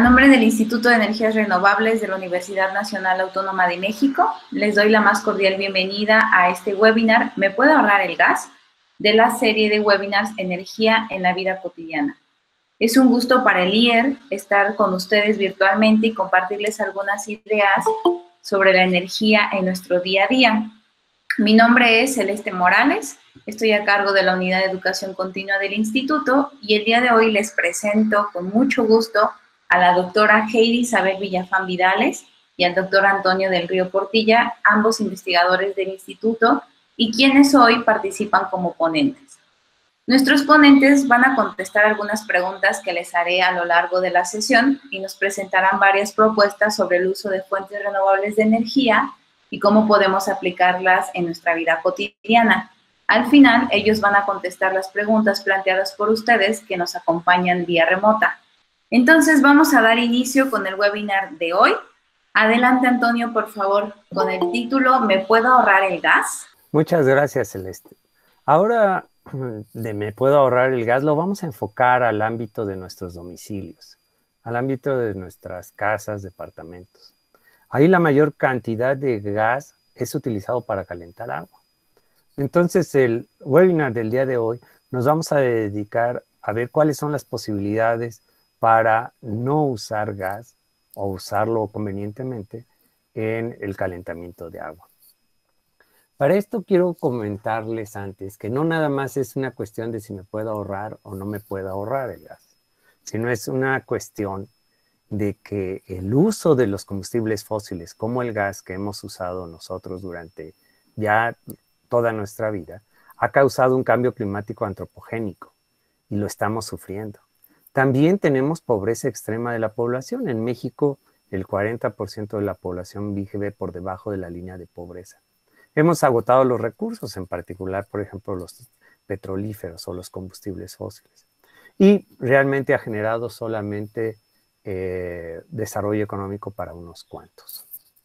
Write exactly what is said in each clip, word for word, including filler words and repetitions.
nombre del Instituto de Energías Renovables de la Universidad Nacional Autónoma de México, les doy la más cordial bienvenida a este webinar ¿Me puedo ahorrar el gas?, de la serie de webinars Energía en la Vida Cotidiana. Es un gusto para el I E R estar con ustedes virtualmente y compartirles algunas ideas sobre la energía en nuestro día a día. Mi nombre es Celeste Morales, estoy a cargo de la Unidad de Educación Continua del Instituto y el día de hoy les presento con mucho gusto a la doctora Heidi Isabel Villafán Vidales y al doctor Antonio del Río Portilla, ambos investigadores del Instituto y quienes hoy participan como ponentes. Nuestros ponentes van a contestar algunas preguntas que les haré a lo largo de la sesión y nos presentarán varias propuestas sobre el uso de fuentes renovables de energía y cómo podemos aplicarlas en nuestra vida cotidiana. Al final, ellos van a contestar las preguntas planteadas por ustedes que nos acompañan vía remota. Entonces, vamos a dar inicio con el webinar de hoy. Adelante, Antonio, por favor, con el título ¿Me puedo ahorrar el gas? Muchas gracias, Celeste. Ahora, de Me puedo ahorrar el gas, lo vamos a enfocar al ámbito de nuestros domicilios, al ámbito de nuestras casas, departamentos. Ahí la mayor cantidad de gas es utilizado para calentar agua. Entonces, el webinar del día de hoy nos vamos a dedicar a ver cuáles son las posibilidades para no usar gas o usarlo convenientemente en el calentamiento de agua. Para esto quiero comentarles antes que no nada más es una cuestión de si me puedo ahorrar o no me puedo ahorrar el gas, sino es una cuestión de que el uso de los combustibles fósiles, como el gas que hemos usado nosotros durante ya toda nuestra vida, ha causado un cambio climático antropogénico y lo estamos sufriendo. También tenemos pobreza extrema de la población. En México, el cuarenta por ciento de la población vive por debajo de la línea de pobreza. Hemos agotado los recursos, en particular, por ejemplo, los petrolíferos o los combustibles fósiles. Y realmente ha generado solamente eh, desarrollo económico para unos cuantos.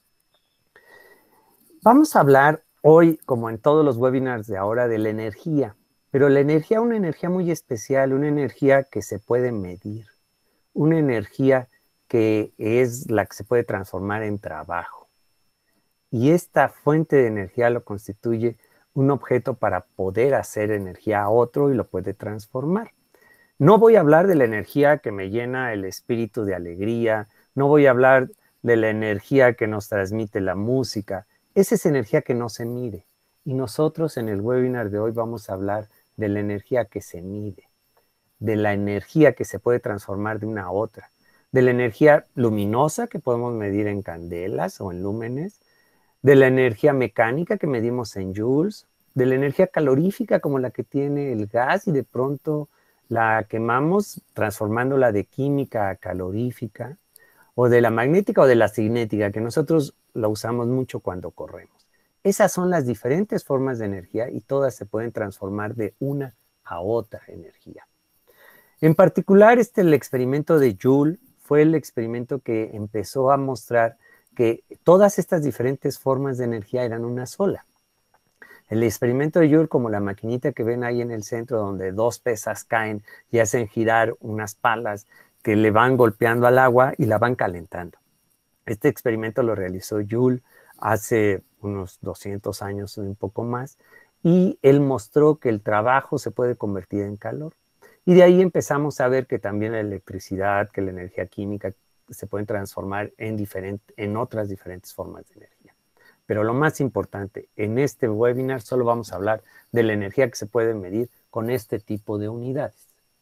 Vamos a hablar hoy, como en todos los webinars de ahora, de la energía. Pero la energía, una energía muy especial, una energía que se puede medir, una energía que es la que se puede transformar en trabajo. Y esta fuente de energía lo constituye un objeto para poder hacer energía a otro y lo puede transformar. No voy a hablar de la energía que me llena el espíritu de alegría, no voy a hablar de la energía que nos transmite la música. Esa es energía que no se mide. Y nosotros en el webinar de hoy vamos a hablar de la energía que se mide, de la energía que se puede transformar de una a otra, de la energía luminosa que podemos medir en candelas o en lúmenes, de la energía mecánica que medimos en joules, de la energía calorífica como la que tiene el gas y de pronto la quemamos transformándola de química a calorífica, o de la magnética o de la cinética, que nosotros la usamos mucho cuando corremos. Esas son las diferentes formas de energía y todas se pueden transformar de una a otra energía. En particular, este, el experimento de Joule fue el experimento que empezó a mostrar que todas estas diferentes formas de energía eran una sola. El experimento de Joule, como la maquinita que ven ahí en el centro, donde dos pesas caen y hacen girar unas palas que le van golpeando al agua y la van calentando. Este experimento lo realizó Joule hace unos doscientos años, un poco más, y él mostró que el trabajo se puede convertir en calor. Y de ahí empezamos a ver que también la electricidad, que la energía química se pueden transformar en, diferente, en otras diferentes formas de energía. Pero lo más importante, en este webinar solo vamos a hablar de la energía que se puede medir con este tipo de unidades.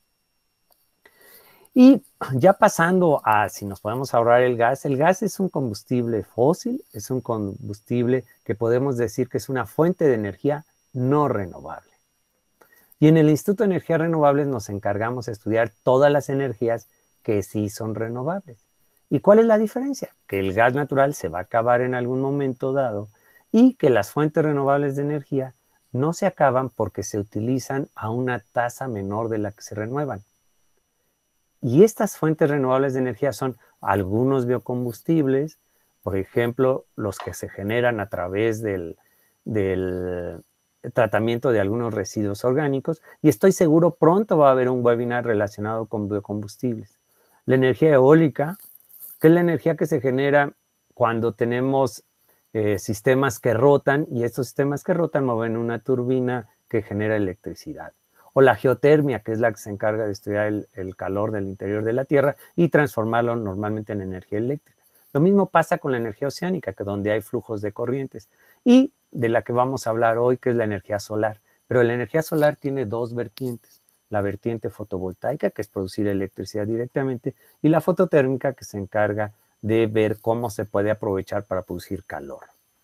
Y ya pasando a si nos podemos ahorrar el gas, el gas es un combustible fósil, es un combustible que podemos decir que es una fuente de energía no renovable. Y en el Instituto de Energías Renovables nos encargamos de estudiar todas las energías que sí son renovables. ¿Y cuál es la diferencia? Que el gas natural se va a acabar en algún momento dado y que las fuentes renovables de energía no se acaban porque se utilizan a una tasa menor de la que se renuevan. Y estas fuentes renovables de energía son algunos biocombustibles, por ejemplo, los que se generan a través del, del tratamiento de algunos residuos orgánicos, y estoy seguro pronto va a haber un webinar relacionado con biocombustibles. La energía eólica, que es la energía que se genera cuando tenemos eh, sistemas que rotan, y estos sistemas que rotan mueven una turbina que genera electricidad. O la geotermia, que es la que se encarga de estudiar el, el calor del interior de la Tierra y transformarlo normalmente en energía eléctrica. Lo mismo pasa con la energía oceánica, que donde hay flujos de corrientes. Y de la que vamos a hablar hoy, que es la energía solar. Pero la energía solar tiene dos vertientes. La vertiente fotovoltaica, que es producir electricidad directamente, y la fototérmica, que se encarga de ver cómo se puede aprovechar para producir calor.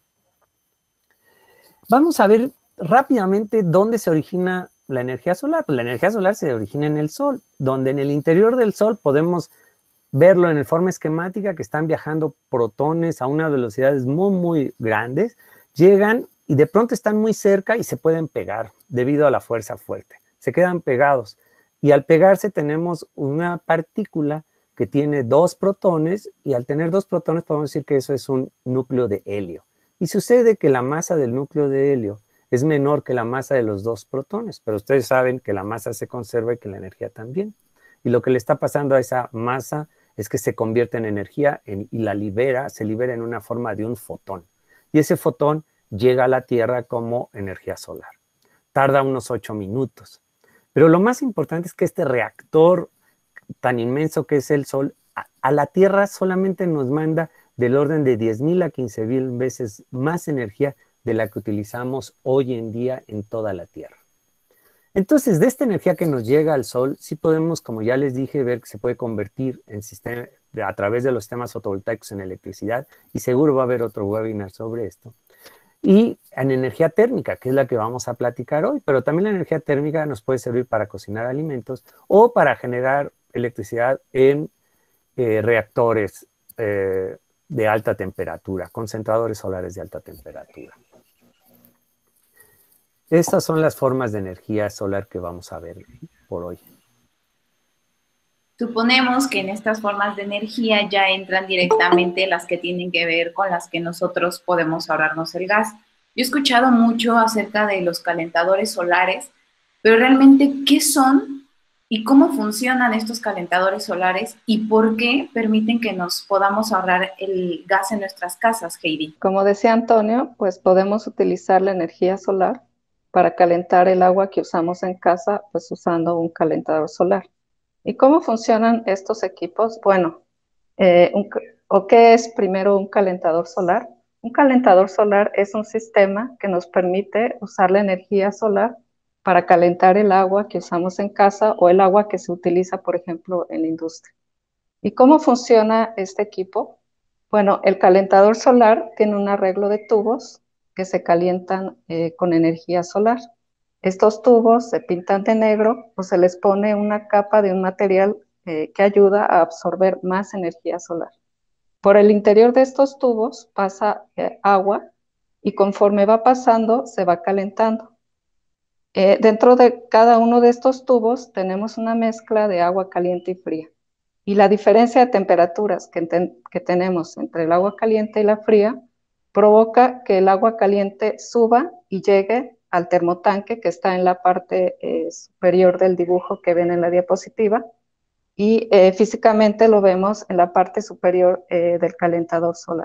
Vamos a ver rápidamente dónde se origina la energía solar. Pues la energía solar se origina en el Sol, donde en el interior del Sol podemos verlo en forma esquemática, que están viajando protones a unas velocidades muy, muy grandes, llegan y de pronto están muy cerca y se pueden pegar debido a la fuerza fuerte. Se quedan pegados y al pegarse tenemos una partícula que tiene dos protones y al tener dos protones podemos decir que eso es un núcleo de helio. Y sucede que la masa del núcleo de helio es menor que la masa de los dos protones, pero ustedes saben que la masa se conserva y que la energía también. Y lo que le está pasando a esa masa es que se convierte en energía en, y la libera, se libera en una forma de un fotón. Y ese fotón llega a la Tierra como energía solar. Tarda unos ocho minutos. Pero lo más importante es que este reactor tan inmenso que es el Sol, a, a la Tierra solamente nos manda del orden de diez mil a quince mil veces más energía de la que utilizamos hoy en día en toda la Tierra. Entonces, de esta energía que nos llega al Sol, sí podemos, como ya les dije, ver que se puede convertir en sistema, a través de los sistemas fotovoltaicos en electricidad, y seguro va a haber otro webinar sobre esto. Y en energía térmica, que es la que vamos a platicar hoy, pero también la energía térmica nos puede servir para cocinar alimentos o para generar electricidad en eh, reactores eh, de alta temperatura, concentradores solares de alta temperatura. Estas son las formas de energía solar que vamos a ver por hoy. Suponemos que en estas formas de energía ya entran directamente las que tienen que ver con las que nosotros podemos ahorrarnos el gas. Yo he escuchado mucho acerca de los calentadores solares, pero realmente, ¿qué son y cómo funcionan estos calentadores solares y por qué permiten que nos podamos ahorrar el gas en nuestras casas, Heidi? Como decía Antonio, pues podemos utilizar la energía solar para calentar el agua que usamos en casa, pues usando un calentador solar. ¿Y cómo funcionan estos equipos? Bueno, eh, un, ¿o qué es primero un calentador solar? Un calentador solar es un sistema que nos permite usar la energía solar para calentar el agua que usamos en casa o el agua que se utiliza, por ejemplo, en la industria. ¿Y cómo funciona este equipo? Bueno, el calentador solar tiene un arreglo de tubos que se calientan eh, con energía solar. Estos tubos se pintan de negro o se les pone una capa de un material eh, que ayuda a absorber más energía solar. Por el interior de estos tubos pasa eh, agua y conforme va pasando se va calentando. Eh, dentro de cada uno de estos tubos tenemos una mezcla de agua caliente y fría. Y la diferencia de temperaturas que, ten, que tenemos entre el agua caliente y la fría provoca que el agua caliente suba y llegue al termotanque que está en la parte eh, superior del dibujo que ven en la diapositiva y eh, físicamente lo vemos en la parte superior eh, del calentador solar.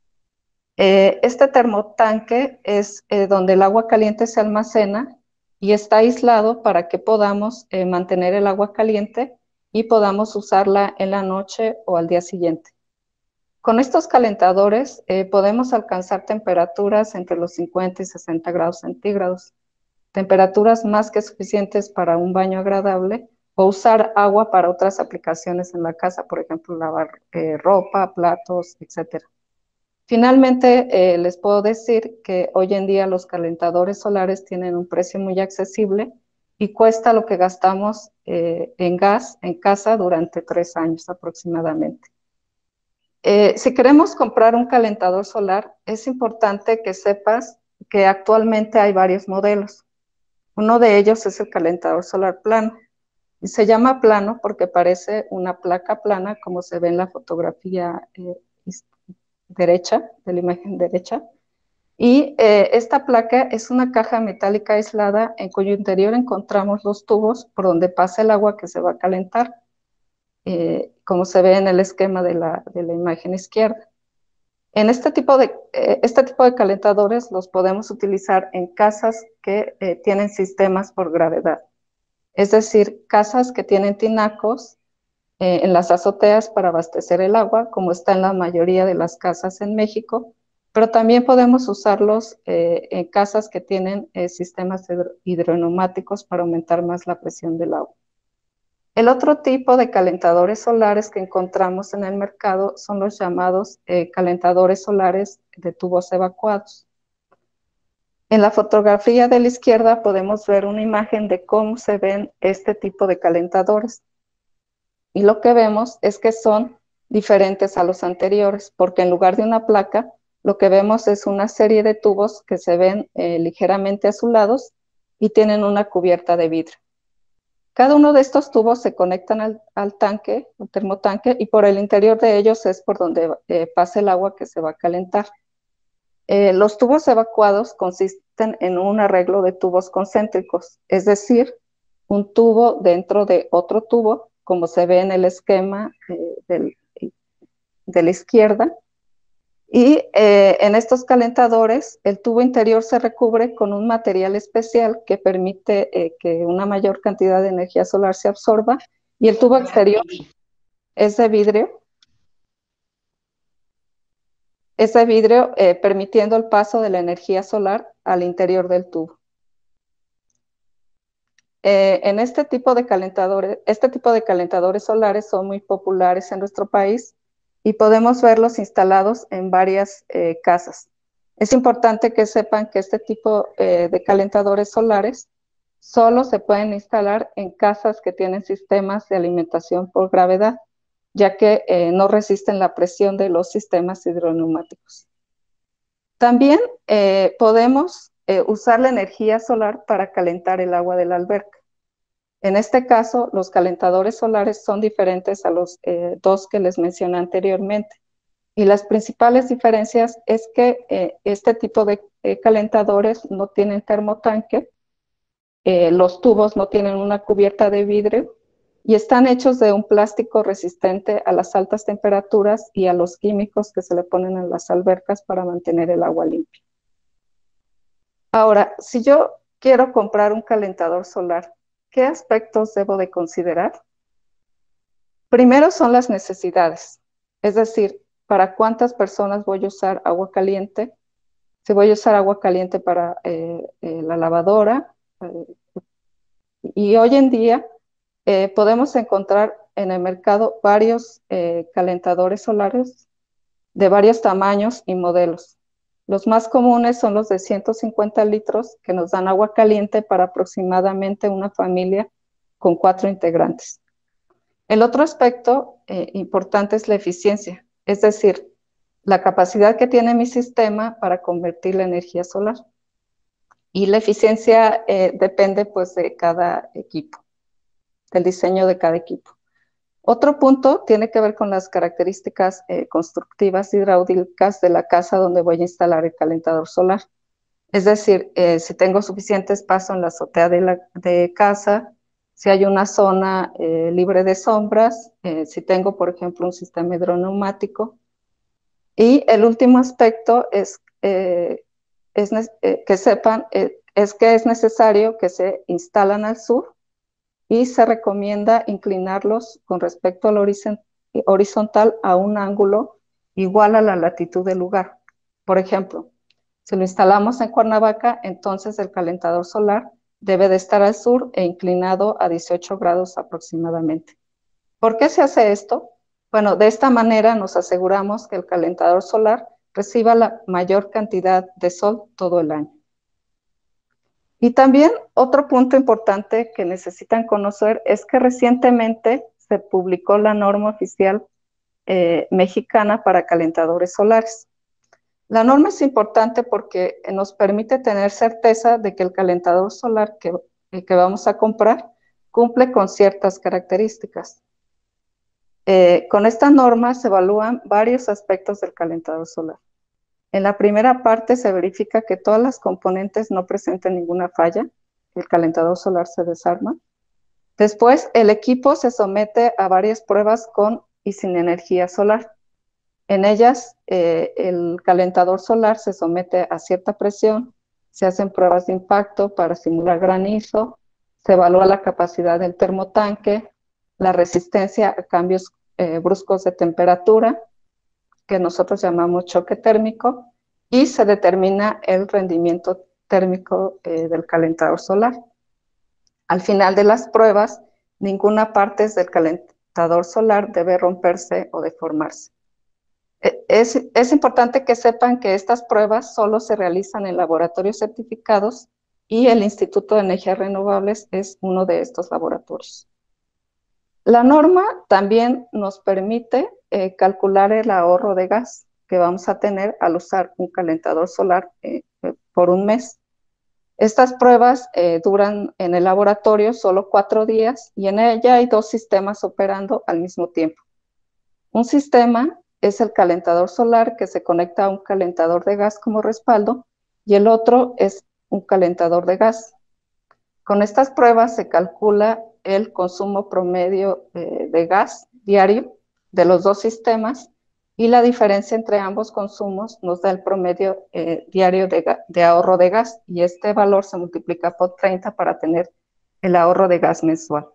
Eh, este termotanque es eh, donde el agua caliente se almacena y está aislado para que podamos eh, mantener el agua caliente y podamos usarla en la noche o al día siguiente. Con estos calentadores eh, podemos alcanzar temperaturas entre los cincuenta y sesenta grados centígrados, temperaturas más que suficientes para un baño agradable o usar agua para otras aplicaciones en la casa, por ejemplo, lavar eh, ropa, platos, etcétera. Finalmente, eh, les puedo decir que hoy en día los calentadores solares tienen un precio muy accesible y cuesta lo que gastamos eh, en gas en casa durante tres años aproximadamente. Eh, si queremos comprar un calentador solar, es importante que sepas que actualmente hay varios modelos. Uno de ellos es el calentador solar plano. Y se llama plano porque parece una placa plana, como se ve en la fotografía eh, derecha, de la imagen derecha. Y eh, esta placa es una caja metálica aislada en cuyo interior encontramos los tubos por donde pasa el agua que se va a calentar. eh, como se ve en el esquema de la, de la imagen izquierda. En este tipo de, eh, este tipo de calentadores los podemos utilizar en casas que eh, tienen sistemas por gravedad. Es decir, casas que tienen tinacos eh, en las azoteas para abastecer el agua, como está en la mayoría de las casas en México, pero también podemos usarlos eh, en casas que tienen eh, sistemas hidro hidroneumáticos para aumentar más la presión del agua. El otro tipo de calentadores solares que encontramos en el mercado son los llamados eh, calentadores solares de tubos evacuados. En la fotografía de la izquierda podemos ver una imagen de cómo se ven este tipo de calentadores. Y lo que vemos es que son diferentes a los anteriores, porque en lugar de una placa, lo que vemos es una serie de tubos que se ven eh, ligeramente azulados y tienen una cubierta de vidrio. Cada uno de estos tubos se conectan al, al tanque, al termotanque, y por el interior de ellos es por donde eh, pasa el agua que se va a calentar. Eh, los tubos evacuados consisten en un arreglo de tubos concéntricos, es decir, un tubo dentro de otro tubo, como se ve en el esquema eh, del, de la izquierda. Y eh, en estos calentadores, el tubo interior se recubre con un material especial que permite eh, que una mayor cantidad de energía solar se absorba, y el tubo exterior es de vidrio, es de vidrio eh, permitiendo el paso de la energía solar al interior del tubo. Eh, en este tipo de calentadores, este tipo de calentadores solares son muy populares en nuestro país y podemos verlos instalados en varias eh, casas. Es importante que sepan que este tipo eh, de calentadores solares solo se pueden instalar en casas que tienen sistemas de alimentación por gravedad, ya que eh, no resisten la presión de los sistemas hidroneumáticos. También eh, podemos eh, usar la energía solar para calentar el agua de la alberca. En este caso, los calentadores solares son diferentes a los eh, dos que les mencioné anteriormente. Y las principales diferencias es que eh, este tipo de eh, calentadores no tienen termotanque, eh, los tubos no tienen una cubierta de vidrio y están hechos de un plástico resistente a las altas temperaturas y a los químicos que se le ponen en las albercas para mantener el agua limpia. Ahora, si yo quiero comprar un calentador solar, ¿qué aspectos debo de considerar? Primero son las necesidades, es decir, ¿para cuántas personas voy a usar agua caliente? Si voy a usar agua caliente para eh, eh, la lavadora. Eh, y hoy en día eh, podemos encontrar en el mercado varios eh, calentadores solares de varios tamaños y modelos. Los más comunes son los de ciento cincuenta litros, que nos dan agua caliente para aproximadamente una familia con cuatro integrantes. El otro aspecto eh, importante es la eficiencia, es decir, la capacidad que tiene mi sistema para convertir la energía solar. Y la eficiencia eh, depende pues de cada equipo, del diseño de cada equipo. Otro punto tiene que ver con las características eh, constructivas hidráulicas de la casa donde voy a instalar el calentador solar. Es decir, eh, si tengo suficiente espacio en la azotea de la de casa, si hay una zona eh, libre de sombras, eh, si tengo, por ejemplo, un sistema hidroneumático. Y el último aspecto es, eh, es eh, que sepan, eh, es que es necesario que se instalan al sur y se recomienda inclinarlos con respecto al horizontal a un ángulo igual a la latitud del lugar. Por ejemplo, si lo instalamos en Cuernavaca, entonces el calentador solar debe de estar al sur e inclinado a dieciocho grados aproximadamente. ¿Por qué se hace esto? Bueno, de esta manera nos aseguramos que el calentador solar reciba la mayor cantidad de sol todo el año. Y también otro punto importante que necesitan conocer es que recientemente se publicó la norma oficial eh, mexicana para calentadores solares. La norma es importante porque nos permite tener certeza de que el calentador solar que, que vamos a comprar cumple con ciertas características. Eh, con esta norma se evalúan varios aspectos del calentador solar. En la primera parte se verifica que todas las componentes no presenten ninguna falla, el calentador solar se desarma. Después, el equipo se somete a varias pruebas con y sin energía solar. En ellas, eh, el calentador solar se somete a cierta presión, se hacen pruebas de impacto para simular granizo, se evalúa la capacidad del termotanque, la resistencia a cambios eh, bruscos de temperatura, que nosotros llamamos choque térmico, y se determina el rendimiento térmico eh, del calentador solar. Al final de las pruebas, ninguna parte del calentador solar debe romperse o deformarse. Es, es importante que sepan que estas pruebas solo se realizan en laboratorios certificados y el Instituto de Energías Renovables es uno de estos laboratorios. La norma también nos permite eh, calcular el ahorro de gas que vamos a tener al usar un calentador solar eh, por un mes. Estas pruebas eh, duran en el laboratorio solo cuatro días y en ella hay dos sistemas operando al mismo tiempo. Un sistema es el calentador solar que se conecta a un calentador de gas como respaldo y el otro es un calentador de gas. Con estas pruebas se calcula el consumo promedio eh, de gas diario de los dos sistemas y la diferencia entre ambos consumos nos da el promedio eh, diario de, de ahorro de gas y este valor se multiplica por treinta para tener el ahorro de gas mensual.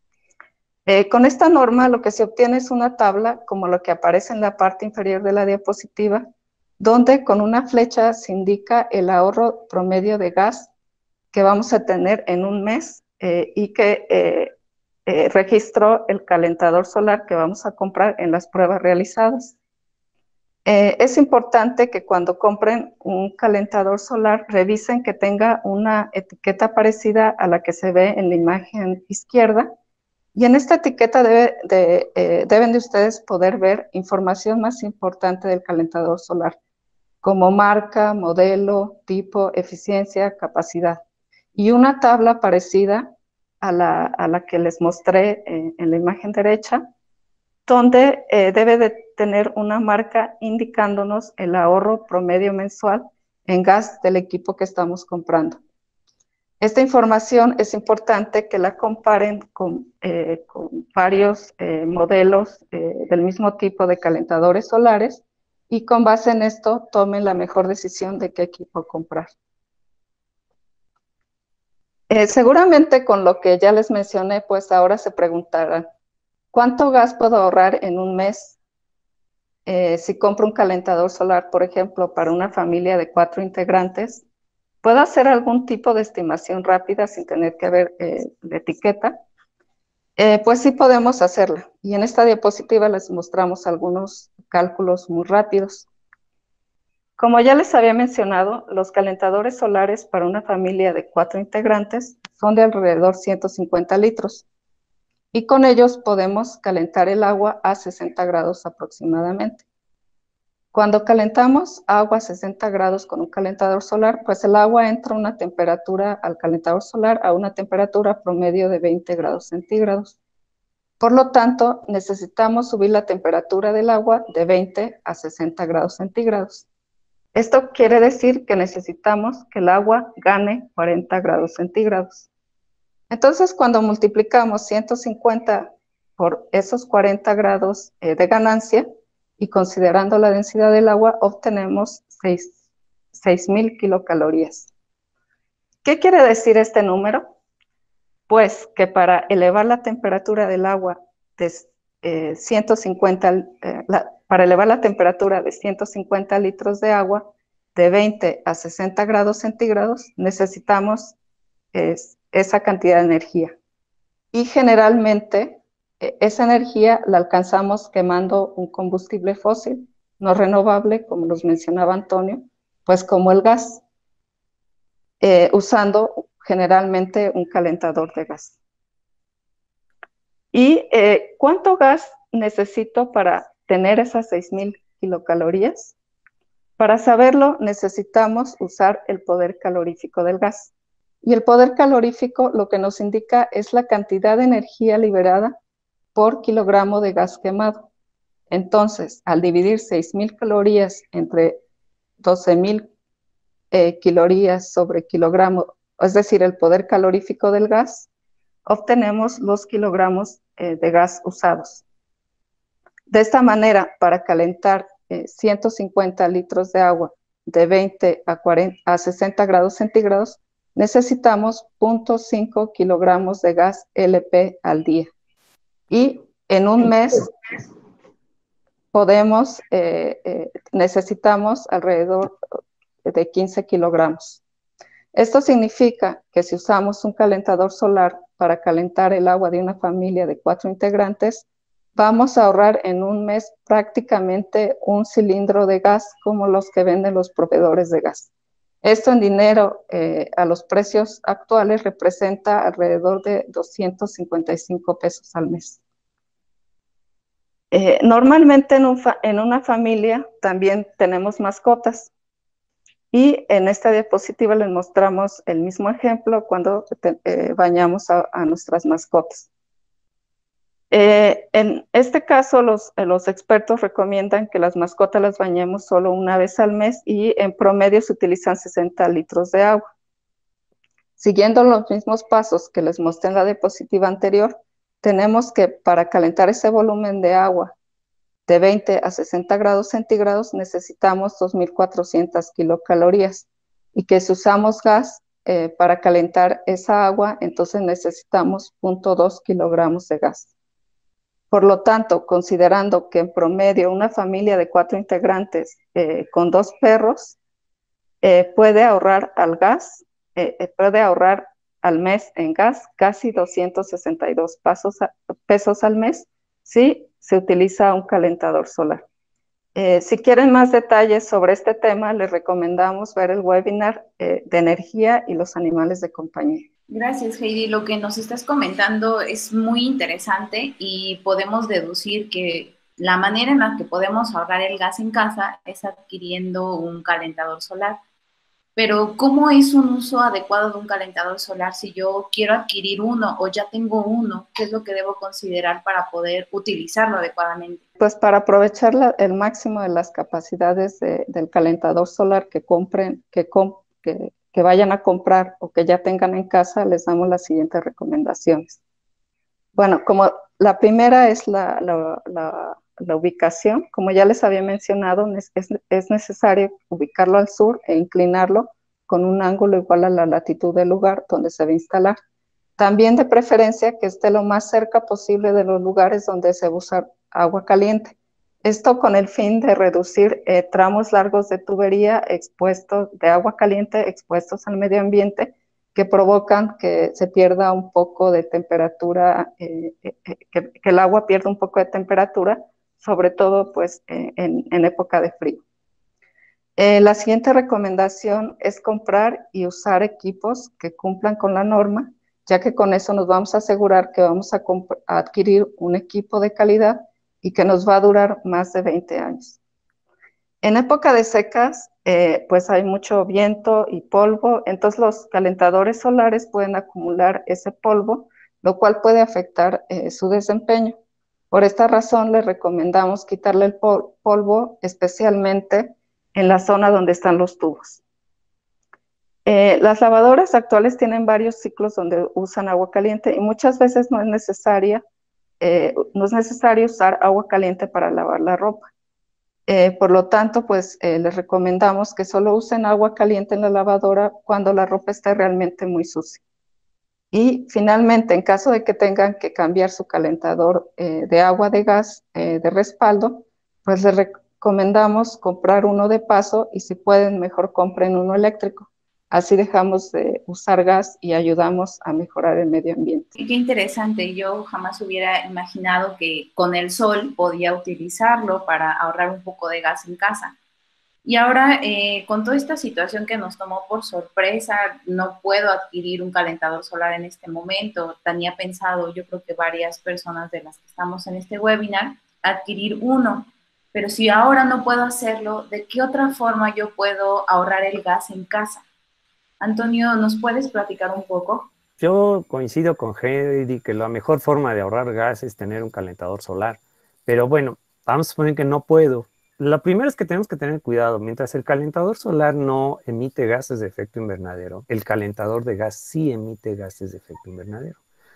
Eh, con esta norma lo que se obtiene es una tabla como lo que aparece en la parte inferior de la diapositiva, donde con una flecha se indica el ahorro promedio de gas que vamos a tener en un mes eh, y que eh, eh, registró el calentador solar que vamos a comprar en las pruebas realizadas. Eh, es importante que cuando compren un calentador solar revisen que tenga una etiqueta parecida a la que se ve en la imagen izquierda. Y en esta etiqueta debe de, eh, deben de ustedes poder ver información más importante del calentador solar, como marca, modelo, tipo, eficiencia, capacidad. Y una tabla parecida a la, a la que les mostré eh, en la imagen derecha, donde eh, debe de tener una marca indicándonos el ahorro promedio mensual en gas del equipo que estamos comprando. Esta información es importante que la comparen con, eh, con varios eh, modelos eh, del mismo tipo de calentadores solares y con base en esto tomen la mejor decisión de qué equipo comprar. Eh, seguramente con lo que ya les mencioné, pues ahora se preguntarán, ¿cuánto gas puedo ahorrar en un mes eh, si compro un calentador solar, por ejemplo, para una familia de cuatro integrantes? ¿Puedo hacer algún tipo de estimación rápida sin tener que ver eh, la etiqueta? Eh, pues sí podemos hacerla. Y en esta diapositiva les mostramos algunos cálculos muy rápidos. Como ya les había mencionado, los calentadores solares para una familia de cuatro integrantes son de alrededor ciento cincuenta litros. Y con ellos podemos calentar el agua a sesenta grados aproximadamente. Cuando calentamos agua a sesenta grados con un calentador solar, pues el agua entra a una temperatura al calentador solar a una temperatura promedio de veinte grados centígrados. Por lo tanto, necesitamos subir la temperatura del agua de veinte a sesenta grados centígrados. Esto quiere decir que necesitamos que el agua gane cuarenta grados centígrados. Entonces, cuando multiplicamos ciento cincuenta por esos cuarenta grados eh, de ganancia, y considerando la densidad del agua, obtenemos seis mil kilocalorías. ¿Qué quiere decir este número? Pues que para elevar la temperatura del agua de eh, ciento cincuenta, eh, la, para elevar la temperatura de ciento cincuenta litros de agua de veinte a sesenta grados centígrados, necesitamos eh, esa cantidad de energía. Y generalmente esa energía la alcanzamos quemando un combustible fósil, no renovable, como nos mencionaba Antonio, pues como el gas, eh, usando generalmente un calentador de gas. ¿Y eh, cuánto gas necesito para tener esas seis mil kilocalorías? Para saberlo, necesitamos usar el poder calorífico del gas. Y el poder calorífico lo que nos indica es la cantidad de energía liberada por kilogramo de gas quemado. Entonces, al dividir seis mil calorías entre doce mil eh, calorías sobre kilogramo, es decir, el poder calorífico del gas, obtenemos los kilogramos eh, de gas usados. De esta manera, para calentar eh, ciento cincuenta litros de agua de veinte a, cuarenta, a sesenta grados centígrados, necesitamos cero punto cinco kilogramos de gas L P al día. Y en un mes podemos, eh, eh, necesitamos alrededor de quince kilogramos. Esto significa que si usamos un calentador solar para calentar el agua de una familia de cuatro integrantes, vamos a ahorrar en un mes prácticamente un cilindro de gas como los que venden los proveedores de gas. Esto en dinero eh, a los precios actuales representa alrededor de doscientos cincuenta y cinco pesos al mes. Eh, normalmente en, un en una familia también tenemos mascotas. Y en esta diapositiva les mostramos el mismo ejemplo cuando te, eh, bañamos a, a nuestras mascotas. Eh, en este caso, los, los expertos recomiendan que las mascotas las bañemos solo una vez al mes y en promedio se utilizan sesenta litros de agua. Siguiendo los mismos pasos que les mostré en la diapositiva anterior, tenemos que para calentar ese volumen de agua de veinte a sesenta grados centígrados necesitamos dos mil cuatrocientas kilocalorías y que si usamos gas eh, para calentar esa agua, entonces necesitamos cero punto dos kilogramos de gas. Por lo tanto, considerando que en promedio una familia de cuatro integrantes eh, con dos perros eh, puede ahorrar al gas, eh, puede ahorrar al mes en gas casi doscientos sesenta y dos pesos al mes si se utiliza un calentador solar. Eh, si quieren más detalles sobre este tema, les recomendamos ver el webinar eh, de energía y los animales de compañía. Gracias, Heidi. Lo que nos estás comentando es muy interesante y podemos deducir que la manera en la que podemos ahorrar el gas en casa es adquiriendo un calentador solar. Pero, ¿cómo es un uso adecuado de un calentador solar si yo quiero adquirir uno o ya tengo uno? ¿Qué es lo que debo considerar para poder utilizarlo adecuadamente? Pues para aprovechar la, el máximo de las capacidades de, del calentador solar que compren, que, comp, que, que vayan a comprar o que ya tengan en casa, les damos las siguientes recomendaciones. Bueno, como la primera es la, la, la, la ubicación. Como ya les había mencionado, es, es necesario ubicarlo al sur e inclinarlo con un ángulo igual a la latitud del lugar donde se va a instalar. También de preferencia que esté lo más cerca posible de los lugares donde se va a usar agua caliente. Esto con el fin de reducir eh, tramos largos de tubería expuestos, de agua caliente expuestos al medio ambiente, que provocan que se pierda un poco de temperatura, eh, eh, que, que el agua pierda un poco de temperatura, sobre todo pues eh, en, en época de frío. Eh, la siguiente recomendación es comprar y usar equipos que cumplan con la norma, ya que con eso nos vamos a asegurar que vamos a, a adquirir un equipo de calidad y que nos va a durar más de veinte años. En época de secas, eh, pues hay mucho viento y polvo, entonces los calentadores solares pueden acumular ese polvo, lo cual puede afectar eh, su desempeño. Por esta razón, les recomendamos quitarle el pol polvo, especialmente en la zona donde están los tubos. Eh, las lavadoras actuales tienen varios ciclos donde usan agua caliente y muchas veces no es, necesaria, eh, no es necesario usar agua caliente para lavar la ropa. Eh, por lo tanto, pues eh, les recomendamos que solo usen agua caliente en la lavadora cuando la ropa esté realmente muy sucia. Y finalmente, en caso de que tengan que cambiar su calentador eh, de agua de gas eh, de respaldo, pues les recomendamos comprar uno de paso y si pueden, mejor compren uno eléctrico. Así dejamos de usar gas y ayudamos a mejorar el medio ambiente. Qué interesante, yo jamás hubiera imaginado que con el sol podía utilizarlo para ahorrar un poco de gas en casa. Y ahora, eh, con toda esta situación que nos tomó por sorpresa, no puedo adquirir un calentador solar en este momento. Tenía pensado, yo creo que varias personas de las que estamos en este webinar, adquirir uno. Pero si ahora no puedo hacerlo, ¿de qué otra forma yo puedo ahorrar el gas en casa? Antonio, ¿nos puedes platicar un poco? Yo coincido con Heidi que la mejor forma de ahorrar gas es tener un calentador solar. Pero bueno, vamos a suponer que no puedo. Lo primero es que tenemos que tener cuidado. Mientras el calentador solar no emite gases de efecto invernadero, el calentador de gas sí emite gases de efecto invernadero.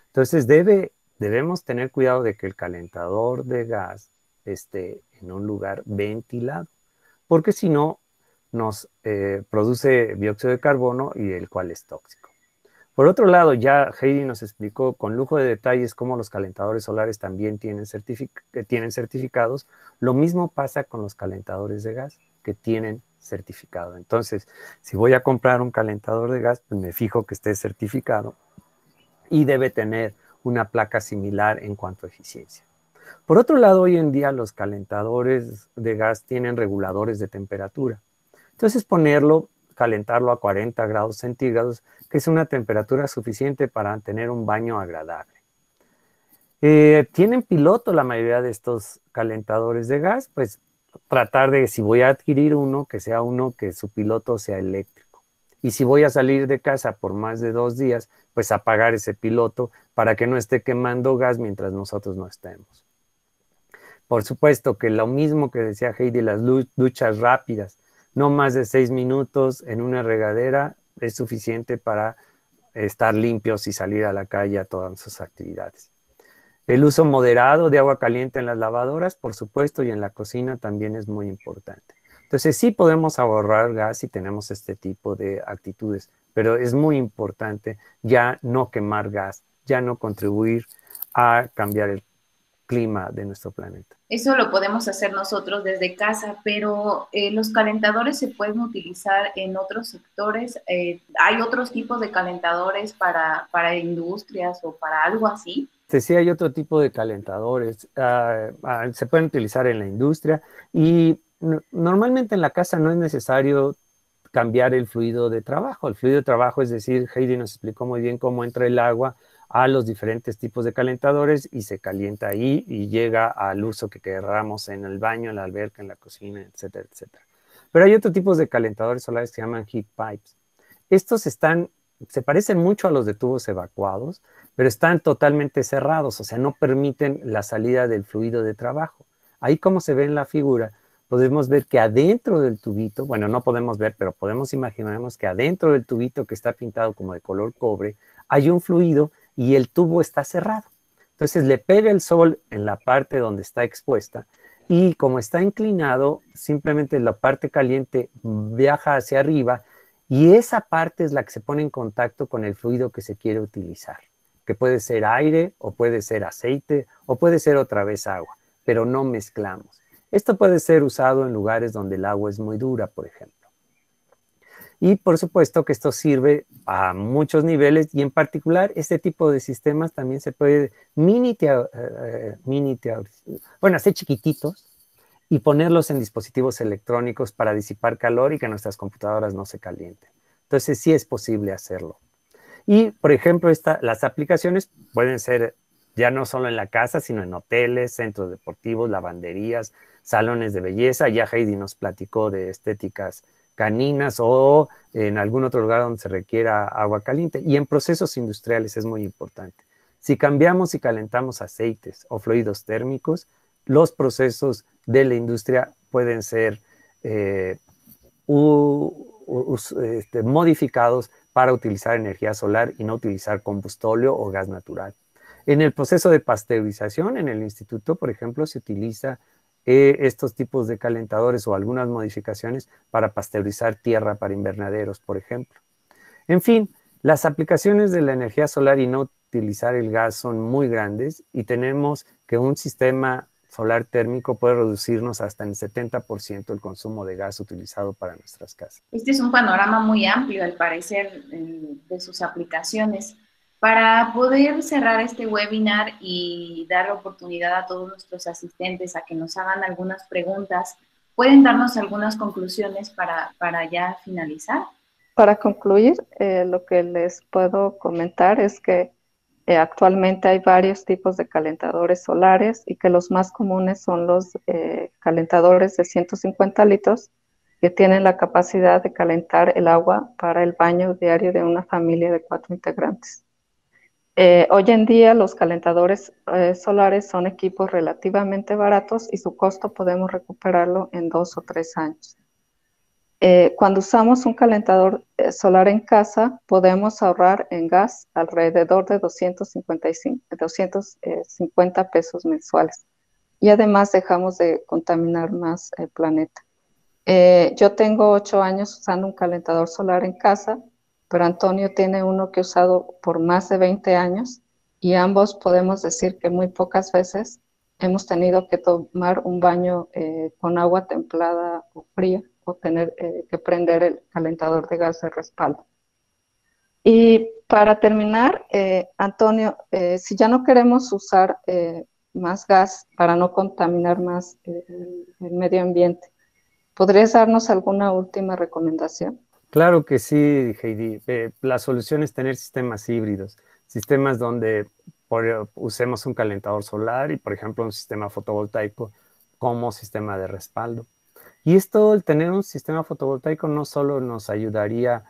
Entonces debe, debemos tener cuidado de que el calentador de gas esté en un lugar ventilado, porque si no nos eh, produce dióxido de carbono y el cual es tóxico. Por otro lado, ya Heidi nos explicó con lujo de detalles cómo los calentadores solares también tienen, certific tienen certificados. Lo mismo pasa con los calentadores de gas que tienen certificado. Entonces, si voy a comprar un calentador de gas, pues me fijo que esté certificado y debe tener una placa similar en cuanto a eficiencia. Por otro lado, hoy en día los calentadores de gas tienen reguladores de temperatura. Entonces ponerlo, calentarlo a cuarenta grados centígrados, que es una temperatura suficiente para tener un baño agradable. Eh, ¿Tienen piloto la mayoría de estos calentadores de gas? Pues tratar de, si voy a adquirir uno, que sea uno que su piloto sea eléctrico. Y si voy a salir de casa por más de dos días, pues apagar ese piloto para que no esté quemando gas mientras nosotros no estemos. Por supuesto que lo mismo que decía Heidi, las duchas rápidas, no más de seis minutos en una regadera es suficiente para estar limpios y salir a la calle a todas sus actividades. El uso moderado de agua caliente en las lavadoras, por supuesto, y en la cocina también es muy importante. Entonces sí podemos ahorrar gas si tenemos este tipo de actitudes, pero es muy importante ya no quemar gas, ya no contribuir a cambiar el clima de nuestro planeta. Eso lo podemos hacer nosotros desde casa, pero eh, los calentadores se pueden utilizar en otros sectores. Eh, ¿Hay otros tipos de calentadores para, para industrias o para algo así? Sí, hay otro tipo de calentadores. Uh, uh, se pueden utilizar en la industria y no, normalmente en la casa no es necesario cambiar el fluido de trabajo. El fluido de trabajo, es decir, Heidi nos explicó muy bien cómo entra el agua a los diferentes tipos de calentadores y se calienta ahí y llega al uso que queramos en el baño, en la alberca, en la cocina, etcétera, etcétera. Pero hay otros tipos de calentadores solares que se llaman heat pipes. Estos están, se parecen mucho a los de tubos evacuados, pero están totalmente cerrados, o sea, no permiten la salida del fluido de trabajo. Ahí, como se ve en la figura, podemos ver que adentro del tubito, bueno, no podemos ver, pero podemos imaginarnos que adentro del tubito que está pintado como de color cobre, hay un fluido y el tubo está cerrado. Entonces le pega el sol en la parte donde está expuesta y como está inclinado, simplemente la parte caliente viaja hacia arriba y esa parte es la que se pone en contacto con el fluido que se quiere utilizar, que puede ser aire o puede ser aceite o puede ser otra vez agua, pero no mezclamos. Esto puede ser usado en lugares donde el agua es muy dura, por ejemplo. Y por supuesto que esto sirve a muchos niveles y en particular este tipo de sistemas también se puede mini, uh, mini bueno, hacer chiquititos y ponerlos en dispositivos electrónicos para disipar calor y que nuestras computadoras no se calienten. Entonces sí es posible hacerlo. Y por ejemplo, esta, las aplicaciones pueden ser ya no solo en la casa, sino en hoteles, centros deportivos, lavanderías, salones de belleza. Ya Heidi nos platicó de estéticas caninas o en algún otro lugar donde se requiera agua caliente. Y en procesos industriales es muy importante. Si cambiamos y calentamos aceites o fluidos térmicos, los procesos de la industria pueden ser eh, u, u, este, modificados para utilizar energía solar y no utilizar combustóleo o gas natural. En el proceso de pasteurización, en el instituto, por ejemplo, se utiliza eh, estos tipos de calentadores o algunas modificaciones para pasteurizar tierra para invernaderos, por ejemplo. En fin, las aplicaciones de la energía solar y no utilizar el gas son muy grandes y tenemos que un sistema solar térmico puede reducirnos hasta en setenta por ciento el consumo de gas utilizado para nuestras casas. Este es un panorama muy amplio, al parecer, de sus aplicaciones. Para poder cerrar este webinar y dar la oportunidad a todos nuestros asistentes a que nos hagan algunas preguntas, ¿pueden darnos algunas conclusiones para, para ya finalizar? Para concluir, eh, lo que les puedo comentar es que eh, actualmente hay varios tipos de calentadores solares y que los más comunes son los eh, calentadores de ciento cincuenta litros que tienen la capacidad de calentar el agua para el baño diario de una familia de cuatro integrantes. Eh, hoy en día los calentadores eh, solares son equipos relativamente baratos y su costo podemos recuperarlo en dos o tres años. Eh, cuando usamos un calentador eh, solar en casa, podemos ahorrar en gas alrededor de doscientos cincuenta y cinco, doscientos cincuenta pesos mensuales. Y además dejamos de contaminar más el planeta. Eh, yo tengo ocho años usando un calentador solar en casa, pero Antonio tiene uno que ha usado por más de veinte años y ambos podemos decir que muy pocas veces hemos tenido que tomar un baño eh, con agua templada o fría o tener eh, que prender el calentador de gas de respaldo. Y para terminar, eh, Antonio, eh, si ya no queremos usar eh, más gas para no contaminar más eh, el, el medio ambiente, ¿podrías darnos alguna última recomendación? Claro que sí, Heidi. Eh, la solución es tener sistemas híbridos, sistemas donde por, usemos un calentador solar y, por ejemplo, un sistema fotovoltaico como sistema de respaldo. Y esto, el tener un sistema fotovoltaico no solo nos ayudaría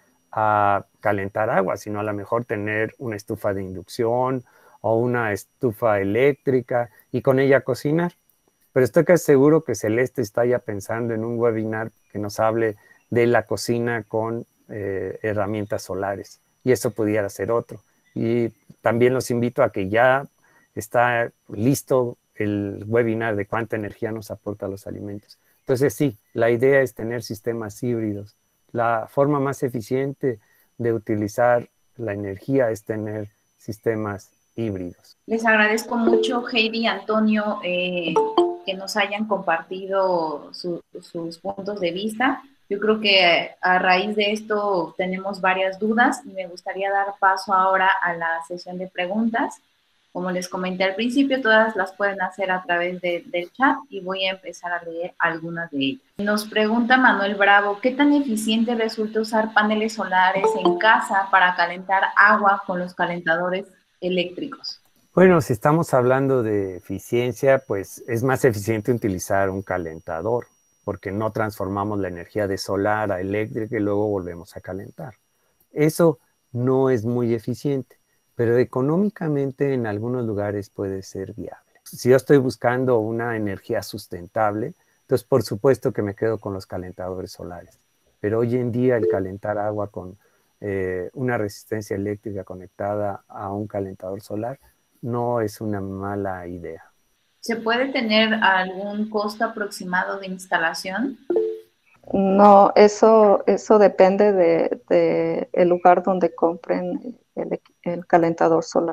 a calentar agua, sino a lo mejor tener una estufa de inducción o una estufa eléctrica y con ella cocinar. Pero estoy casi seguro que Celeste está ya pensando en un webinar que nos hable de la cocina con eh, herramientas solares. Y eso pudiera ser otro. Y también los invito a que ya está listo el webinar de cuánta energía nos aporta los alimentos. Entonces sí, la idea es tener sistemas híbridos. La forma más eficiente de utilizar la energía es tener sistemas híbridos. Les agradezco mucho, Heidi y Antonio, eh, que nos hayan compartido su, sus puntos de vista. Yo creo que a raíz de esto tenemos varias dudas y me gustaría dar paso ahora a la sesión de preguntas. Como les comenté al principio, todas las pueden hacer a través de, del chat y voy a empezar a leer algunas de ellas. Nos pregunta Manuel Bravo, ¿qué tan eficiente resulta usar paneles solares en casa para calentar agua con los calentadores eléctricos? Bueno, si estamos hablando de eficiencia, pues es más eficiente utilizar un calentador, porque no transformamos la energía de solar a eléctrica y luego volvemos a calentar. Eso no es muy eficiente, pero económicamente en algunos lugares puede ser viable. Si yo estoy buscando una energía sustentable, entonces por supuesto que me quedo con los calentadores solares. Pero hoy en día el calentar agua con eh, una resistencia eléctrica conectada a un calentador solar no es una mala idea. ¿Se puede tener algún costo aproximado de instalación? No, eso, eso depende de, de el lugar donde compren el, el calentador solar.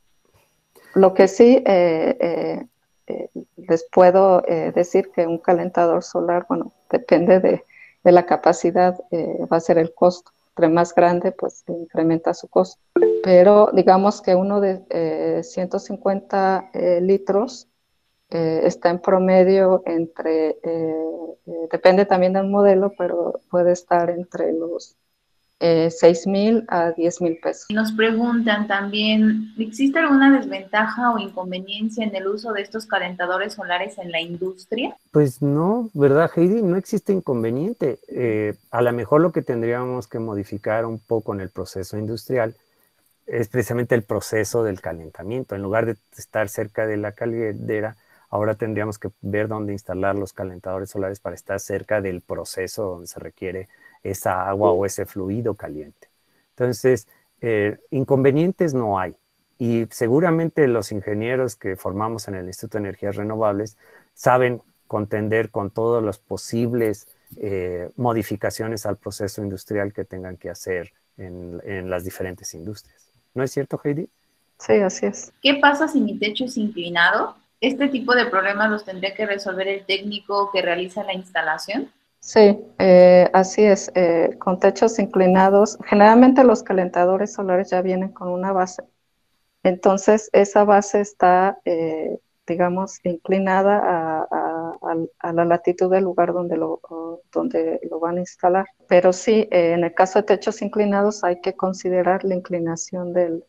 Lo que sí eh, eh, eh, les puedo eh, decir que un calentador solar, bueno, depende de, de la capacidad, eh, va a ser el costo. Entre más grande, pues incrementa su costo. Pero digamos que uno de eh, ciento cincuenta eh, litros eh, está en promedio entre, eh, eh, depende también del modelo, pero puede estar entre los eh, seis mil a diez mil pesos. Nos preguntan también, ¿existe alguna desventaja o inconveniencia en el uso de estos calentadores solares en la industria? Pues no, ¿verdad, Heidi? No existe inconveniente. Eh, a lo mejor lo que tendríamos que modificar un poco en el proceso industrial es precisamente el proceso del calentamiento. En lugar de estar cerca de la caldera, ahora tendríamos que ver dónde instalar los calentadores solares para estar cerca del proceso donde se requiere esa agua o ese fluido caliente. Entonces, eh, inconvenientes no hay. Y seguramente los ingenieros que formamos en el Instituto de Energías Renovables saben contender con todas las posibles eh, modificaciones al proceso industrial que tengan que hacer en, en las diferentes industrias. ¿No es cierto, Heidi? Sí, así es. ¿Qué pasa si mi techo es inclinado? ¿Este tipo de problemas los tendría que resolver el técnico que realiza la instalación? Sí, eh, así es. Eh, con techos inclinados, generalmente los calentadores solares ya vienen con una base. Entonces, esa base está, eh, digamos, inclinada a, a, a, la latitud del lugar donde lo, donde lo van a instalar. Pero sí, eh, en el caso de techos inclinados hay que considerar la inclinación del,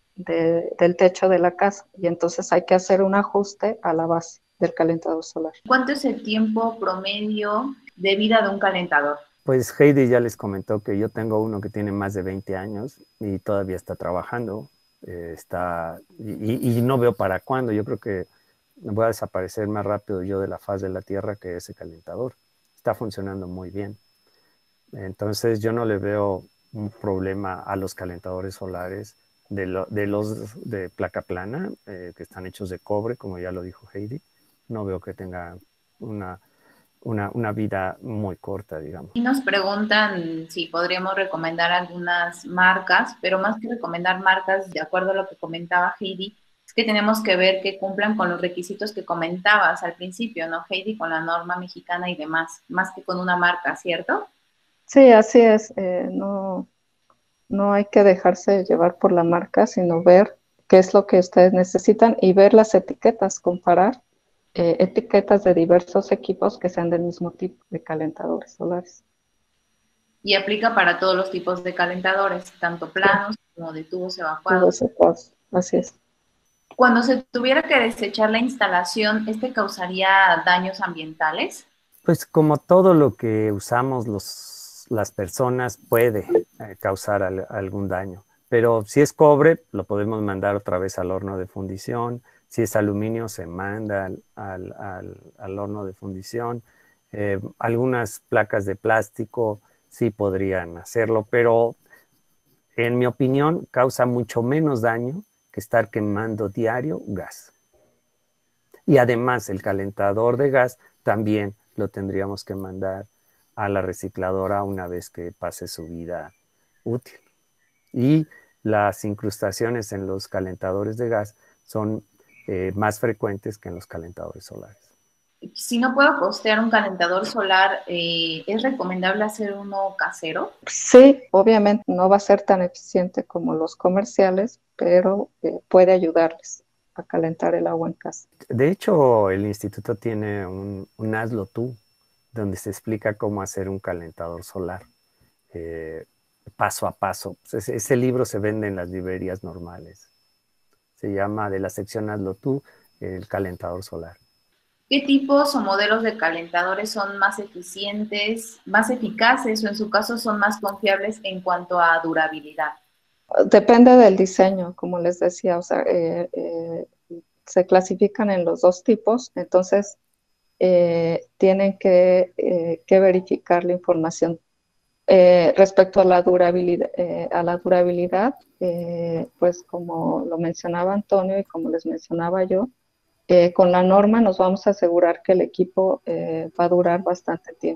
de, del techo de la casa y entonces hay que hacer un ajuste a la base del calentador solar. ¿Cuánto es el tiempo promedio de vida de un calentador? Pues Heidi ya les comentó que yo tengo uno que tiene más de veinte años y todavía está trabajando. Eh, está, y, y no veo para cuándo. Yo creo que voy a desaparecer más rápido yo de la faz de la Tierra que ese calentador. Está funcionando muy bien. Entonces yo no le veo un problema a los calentadores solares de, lo, de los de placa plana, eh, que están hechos de cobre, como ya lo dijo Heidi. No veo que tenga una, una, una vida muy corta, digamos. Y nos preguntan si podríamos recomendar algunas marcas, pero más que recomendar marcas, de acuerdo a lo que comentaba Heidi, es que tenemos que ver que cumplan con los requisitos que comentabas al principio, ¿no, Heidi? Con la norma mexicana y demás, más que con una marca, ¿cierto? Sí, así es. Eh, no, no hay que dejarse llevar por la marca, sino ver qué es lo que ustedes necesitan y ver las etiquetas, comparar eh, etiquetas de diversos equipos que sean del mismo tipo de calentadores solares. Y aplica para todos los tipos de calentadores, tanto Sí, planos como de tubos tuvo evacuados. ese paso. Así es. Cuando se tuviera que desechar la instalación, ¿este causaría daños ambientales? Pues como todo lo que usamos los, las personas puede eh, causar al, algún daño. Pero si es cobre, lo podemos mandar otra vez al horno de fundición. Si es aluminio, se manda al, al, al, al horno de fundición. Eh, algunas placas de plástico sí podrían hacerlo, pero en mi opinión causa mucho menos daño que estar quemando diario gas. Y además el calentador de gas también lo tendríamos que mandar a la recicladora una vez que pase su vida útil. Y las incrustaciones en los calentadores de gas son eh, más frecuentes que en los calentadores solares. Si no puedo costear un calentador solar, eh, ¿es recomendable hacer uno casero? Sí, obviamente no va a ser tan eficiente como los comerciales, pero eh, puede ayudarles a calentar el agua en casa. De hecho, el instituto tiene un, un Hazlo Tú, donde se explica cómo hacer un calentador solar, eh, paso a paso. Ese, ese libro se vende en las librerías normales. Se llama, de la sección Hazlo Tú, el calentador solar. ¿Qué tipos o modelos de calentadores son más eficientes, más eficaces o en su caso son más confiables en cuanto a durabilidad? Depende del diseño, como les decía, o sea, eh, eh, se clasifican en los dos tipos, entonces eh, tienen que, eh, que verificar la información. Eh, respecto a la durabilidad, eh, a la durabilidad eh, pues como lo mencionaba Antonio y como les mencionaba yo, eh, con la norma nos vamos a asegurar que el equipo eh, va a durar bastante tiempo.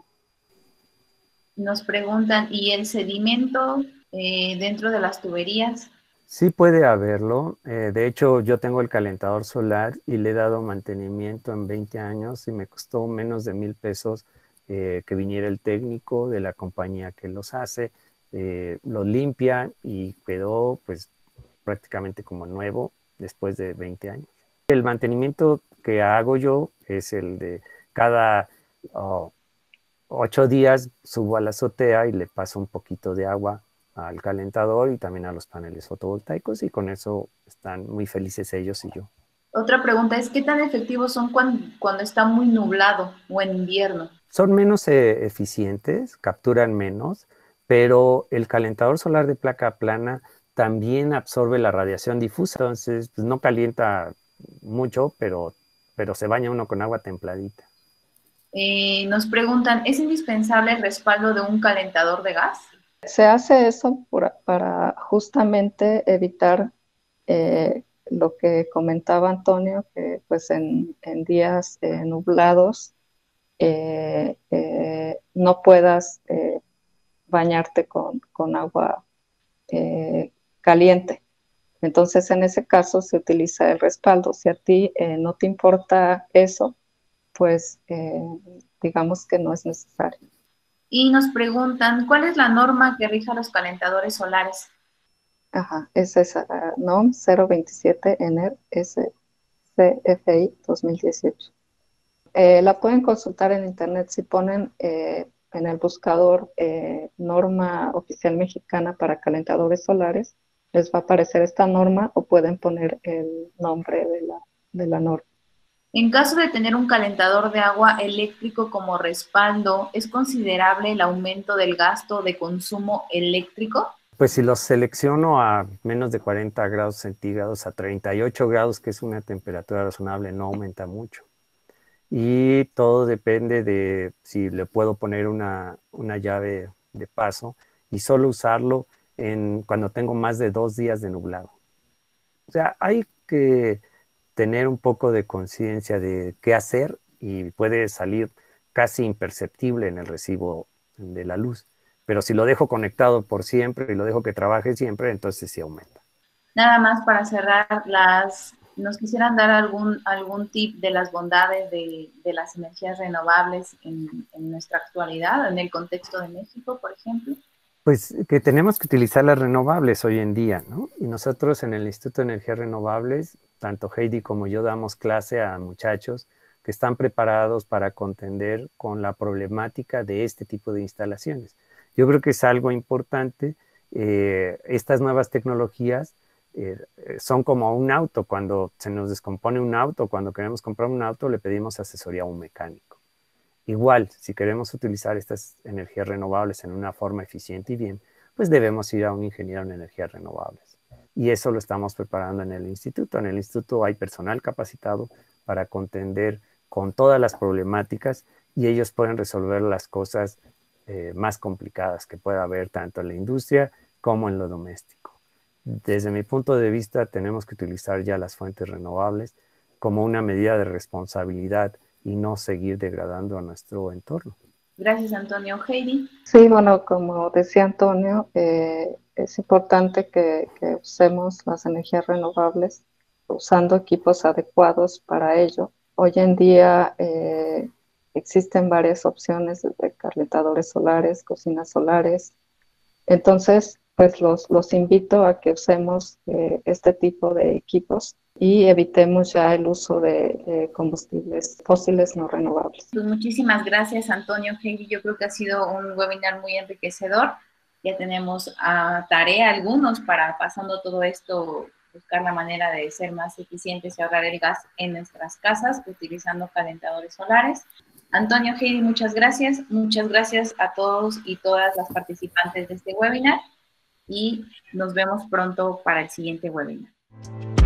Nos preguntan, ¿y el sedimento eh, dentro de las tuberías? Sí puede haberlo. Eh, de hecho, yo tengo el calentador solar y le he dado mantenimiento en veinte años y me costó menos de mil pesos eh, que viniera el técnico de la compañía que los hace, eh, lo limpia y quedó pues prácticamente como nuevo después de veinte años. El mantenimiento que hago yo es el de cada oh, ocho días subo a la azotea y le paso un poquito de agua al calentador y también a los paneles fotovoltaicos y con eso están muy felices ellos y yo. Otra pregunta es, ¿qué tan efectivos son cuando, cuando está muy nublado o en invierno? Son menos eh, eficientes, capturan menos, pero el calentador solar de placa plana también absorbe la radiación difusa, entonces pues, no calienta mucho, pero, pero se baña uno con agua templadita. Eh, nos preguntan, ¿es indispensable el respaldo de un calentador de gas? Se hace eso por, para justamente evitar eh, lo que comentaba Antonio, que pues en, en días eh, nublados eh, eh, no puedas eh, bañarte con, con agua eh, caliente. Entonces, en ese caso se utiliza el respaldo. Si a ti eh, no te importa eso, pues eh, digamos que no es necesario. Y nos preguntan, ¿cuál es la norma que rija los calentadores solares? Ajá, es esa uh, N O M cero veintisiete N E R S C F I dos mil dieciocho. Eh, la pueden consultar en internet si ponen eh, en el buscador eh, norma oficial mexicana para calentadores solares, les va a aparecer esta norma o pueden poner el nombre de la, de la norma. En caso de tener un calentador de agua eléctrico como respaldo, ¿es considerable el aumento del gasto de consumo eléctrico? Pues si los selecciono a menos de cuarenta grados centígrados, a treinta y ocho grados, que es una temperatura razonable, no aumenta mucho. Y todo depende de si le puedo poner una, una llave de paso y solo usarlo en, cuando tengo más de dos días de nublado. O sea, hay que tener un poco de conciencia de qué hacer y puede salir casi imperceptible en el recibo de la luz. Pero si lo dejo conectado por siempre y lo dejo que trabaje siempre, entonces sí aumenta. Nada más para cerrar, las, ¿nos quisieran dar algún, algún tip de las bondades de, de las energías renovables en, en nuestra actualidad, en el contexto de México, por ejemplo? Pues que tenemos que utilizar las renovables hoy en día, ¿no? Y nosotros en el Instituto de Energías Renovables, tanto Heidi como yo damos clase a muchachos que están preparados para contender con la problemática de este tipo de instalaciones. Yo creo que es algo importante. Eh, estas nuevas tecnologías eh, son como un auto. Cuando se nos descompone un auto, cuando queremos comprar un auto, le pedimos asesoría a un mecánico. Igual, si queremos utilizar estas energías renovables en una forma eficiente y bien, pues debemos ir a un ingeniero en energías renovables. Y eso lo estamos preparando en el instituto. En el instituto hay personal capacitado para contender con todas las problemáticas y ellos pueden resolver las cosas eh, más complicadas que pueda haber tanto en la industria como en lo doméstico. Desde mi punto de vista, tenemos que utilizar ya las fuentes renovables como una medida de responsabilidad y no seguir degradando a nuestro entorno. Gracias, Antonio. Heidi. Sí, bueno, como decía Antonio, eh, es importante que, que usemos las energías renovables usando equipos adecuados para ello. Hoy en día eh, existen varias opciones de calentadores solares, cocinas solares. Entonces, pues los, los invito a que usemos eh, este tipo de equipos y evitemos ya el uso de, de combustibles fósiles no renovables. Pues muchísimas gracias, Antonio, Heidi. Yo creo que ha sido un webinar muy enriquecedor. Ya tenemos a tarea algunos para, pasando todo esto, buscar la manera de ser más eficientes y ahorrar el gas en nuestras casas utilizando calentadores solares. Antonio, Heidi, muchas gracias. Muchas gracias a todos y todas las participantes de este webinar y nos vemos pronto para el siguiente webinar.